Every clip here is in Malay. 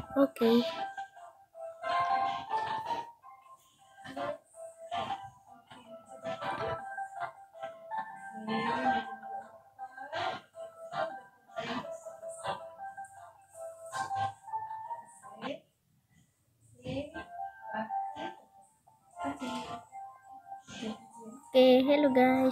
Oke. Oke, hello guys.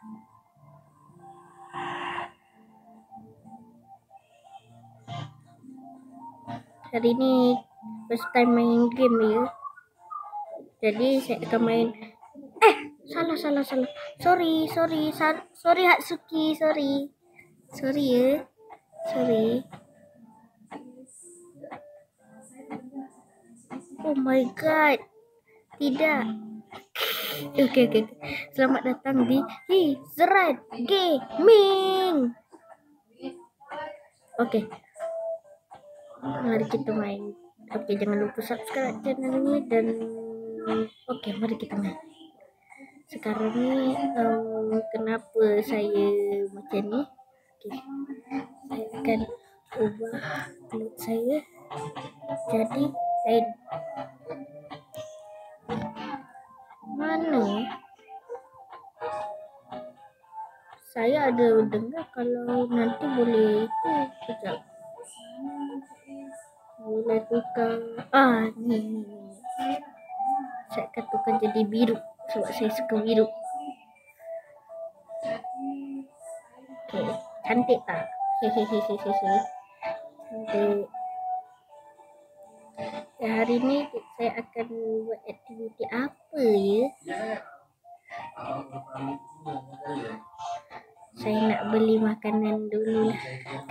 Hari ini first time main game ya. Jadi saya akan main. Salah. Sorry Hatsuki, sorry ya. Sorry. Oh my god. Tidak. Oke. Selamat datang di Zerat Gaming. Oke. Mari kita main. Oke, jangan lupa subscribe channel ini dan oke, mari kita main. Sekarang ini kenapa saya macam ni? Oke. Saya akan ubah load saya jadi lain. Mana? Saya ada dengar kalau nanti boleh itu kejap. Boleh tukar. Ni. Saya akan tukar jadi biru sebab saya suka biru. Oke, cantik tak? Hehehe. Cantik. Hari ini saya akan buat aktiviti apa ya? Saya nak beli makanan dulu lah.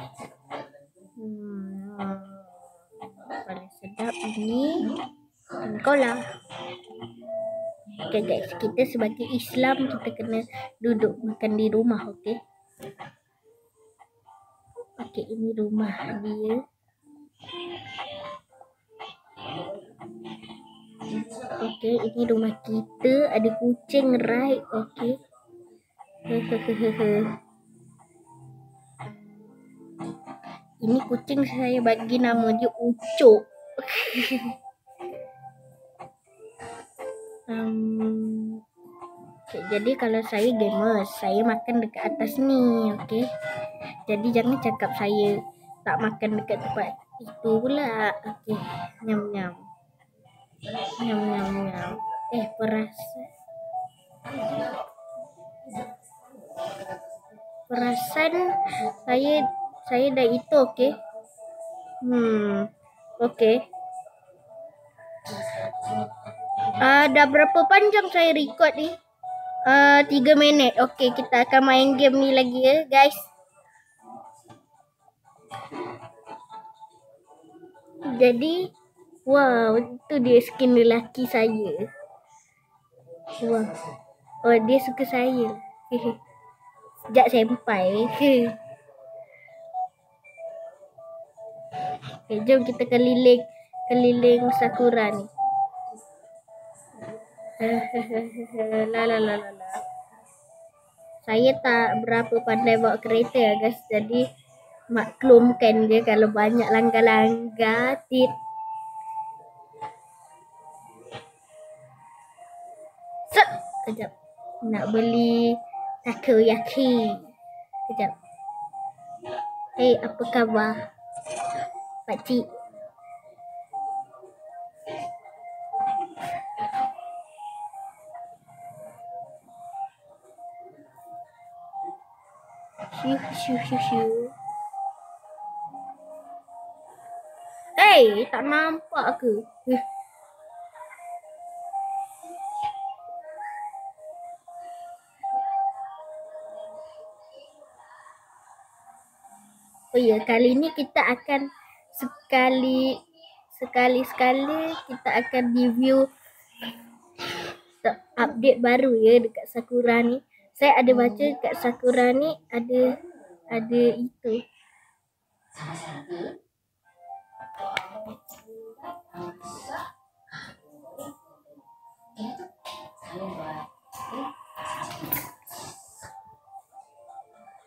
Paling sedap ini cola. Okay guys, kita sebagai Islam kita kena duduk makan di rumah, okay? Okay, ini rumah dia. Okay, ini rumah kita. Ada kucing, right? Okay. Ini kucing saya bagi nama dia Ucok. Okay, jadi kalau saya gamers, saya makan dekat atas ni, okay? Jadi jangan cakap saya tak makan dekat tempat itu pula. Okay, nyam. Perasan saya dah itu, okay? Okay. Dah berapa panjang saya record ni? 3 minit. Okay, kita akan main game ni lagi ya, guys. Jadi, wow, itu dia skin lelaki saya. Wow. Oh, dia suka saya. Sekejap sampai. Okay, jom kita keliling sakura ni. La. Saya tak berapa pandai bawa kereta ya guys. Jadi maklumkan je kalau banyak langgar-langgar tip. Kejap. Nak beli takoyaki. Kejap. Hey, apa khabar? Pakcik. Shoo. Hey, tak nampak ke? Oh ya, kali ini kita akan sekali kita akan review update baru ya dekat Sakura ni. Saya ada baca dekat Sakura ni ada itu.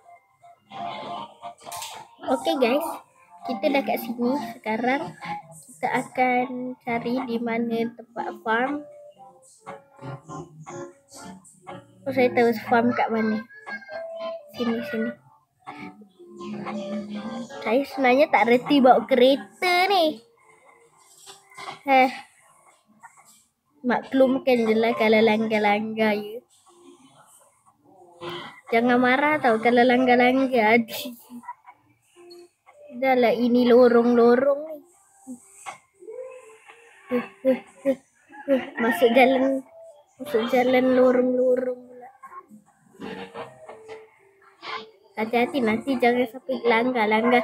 Okay guys, kita dah kat sini sekarang. kita akan cari di mana tempat farm. Oh, saya tahu farm kat mana. Sini. Saya sebenarnya tak reti bawa kereta ni. Maklumkan je lah kalau langgar-langgar je. Jangan marah tau kalau langgar-langgar. Dah lah, ini lorong-lorong ni. Masuk jalan lorong-lorong pula. Hati-hati nanti jangan sampai langgar.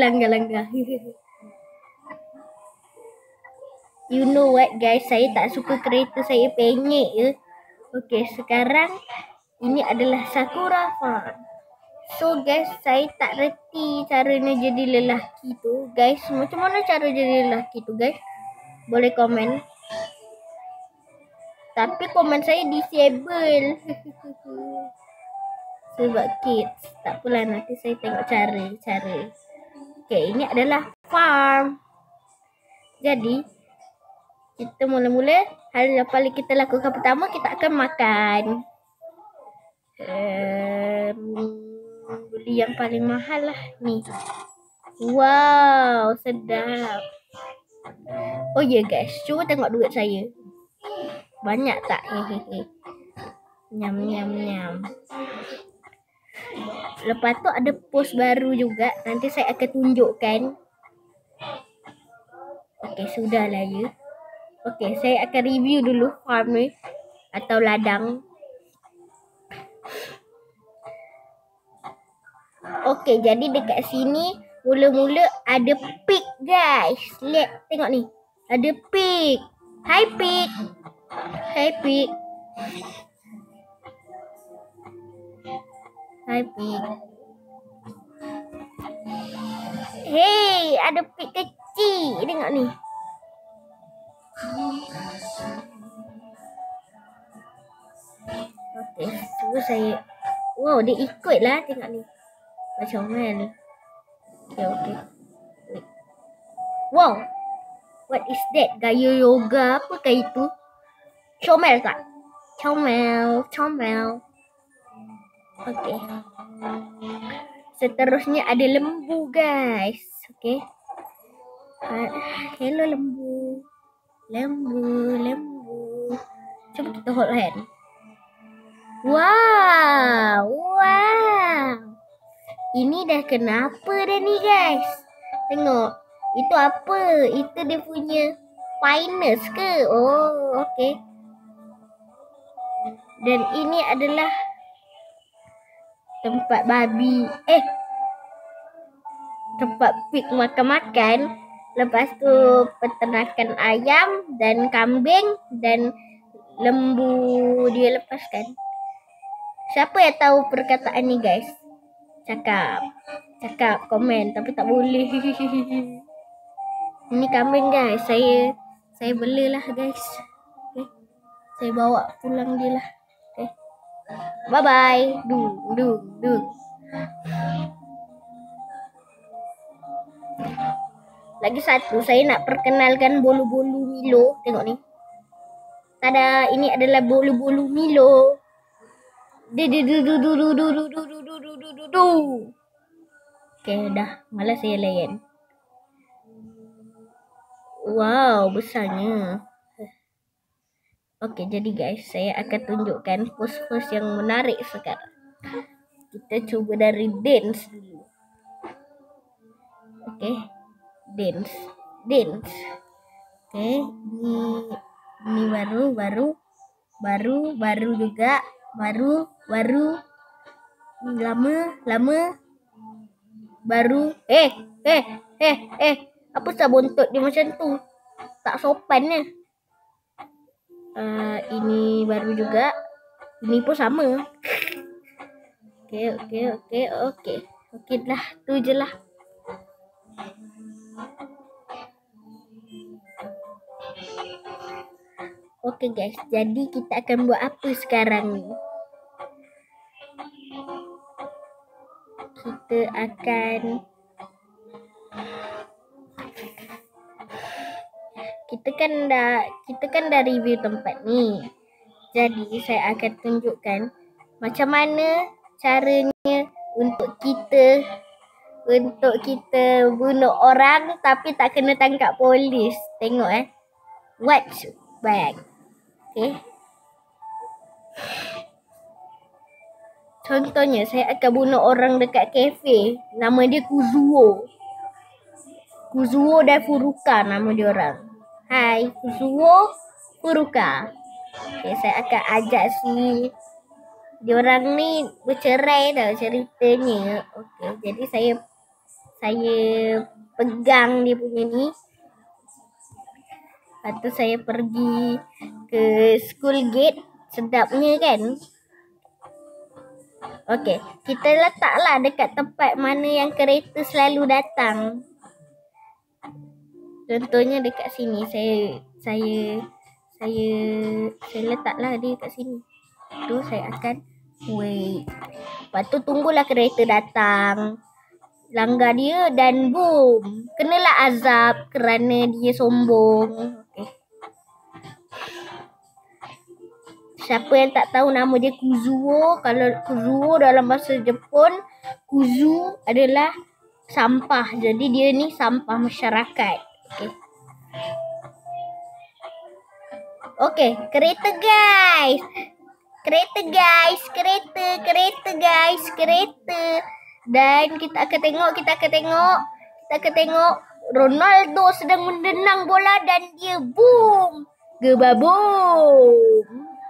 You know what guys, saya tak suka kereta, saya penyek je. Okay, sekarang ini adalah Sakura Farm. So guys, saya tak reti caranya jadi lelaki tu. Guys, macam mana cara jadi lelaki tu guys? Boleh komen. Tapi komen saya disable. Sebab kids. Tak apalah, nanti saya tengok cara. Okay, ini adalah farm. Jadi kita mula-mula, hal yang paling kita lakukan pertama, kita akan makan. Beli yang paling mahal lah ni. Wow, sedap. Oh ya guys, cuba tengok duit saya. Banyak tak? Nyam. Lepas tu ada post baru juga, nanti saya akan tunjukkan. Okay, sudahlah ya. Okay, saya akan review dulu farm ni atau ladang. Okay, jadi dekat sini mula-mula ada pig guys. Lihat, tengok ni. Ada pig. Hi pig. Hi pig. Hey, ada pig kecil. Tengok ni. Okay, cuba saya. Wow, dia ikut lah. Tengok ni. Macam mana ni. Okay. Wow. What is that? Gaya yoga apakah itu? Comel tak? Comel. Okay. Seterusnya ada lembu guys. Okay. Hello lembu. Coba kita hold hand. Wow. Ini dah kenapa dah ni guys? Tengok. Itu apa? Itu dia punya finest ke? Oh, okay. Dan ini adalah tempat babi. Tempat pig makan-makan. Lepas tu peternakan ayam dan kambing dan lembu dia lepaskan. Siapa yang tahu perkataan ni guys? Cakap komen, tapi tak boleh. Ini kambing guys, saya belilah guys. Okay. Saya bawa pulang dia lah. Okay. Bye bye. Dung. Lagi satu, saya nak perkenalkan bolu-bolu Milo. Tengok ni. Tada, ini adalah bolu-bolu Milo. Okay, dah. Malas saya layan. Wow, besarnya. Okay, jadi guys, saya akan tunjukkan pose-pose yang menarik sekarang. Kita cuba dari dance dulu. Okay, dance. Okay, ini baru juga. Baru. Lama. Baru. Apa sah bontot dia macam tu? Tak sopan ni. Ini baru juga. Ini pun sama. Okay lah, tu je lah. Okay guys, jadi kita akan buat apa sekarang ni? Kita akan kita kan dah review tempat ni. Jadi saya akan tunjukkan macam mana caranya untuk kita bunuh orang tapi tak kena tangkap polis. Tengok watch back. Okay. Contohnya saya akan bunuh orang dekat kafe. Nama dia Kuzuo. Kuzuo dan Furuka nama dia orang. Hai Kuzuo, Furuka. Okay, saya akan ajak si diorang ni bercerai tau ceritanya. Okay, jadi saya pegang dia punya ni. Lepas tu saya pergi ke school gate. Sedapnya kan. Okay, kita letaklah dekat tempat mana yang kereta selalu datang. Contohnya dekat sini. Saya letaklah dia kat sini. Tu saya akan wait. Lepas tu tunggulah kereta datang. Langgar dia dan boom. Kenalah azab kerana dia sombong. Okay. Siapa yang tak tahu nama dia Kuzuo. Kalau Kuzuo dalam bahasa Jepun, Kuzu adalah sampah. Jadi dia ni sampah masyarakat. Okay. Okay, kereta guys. Kereta. Dan kita akan tengok Ronaldo sedang menendang bola dan dia boom. Gebabum.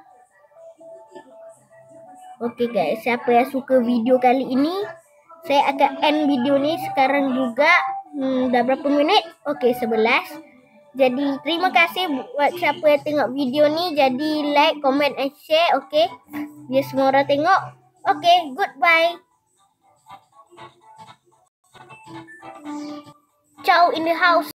Okay guys, siapa yang suka video kali ini, saya akan end video ni sekarang juga. Dah berapa minit? Okay, 11. Jadi terima kasih buat siapa yang tengok video ni. Jadi like, comment and share. Okay, biar semua orang tengok. Okay, goodbye. Ciao in the house.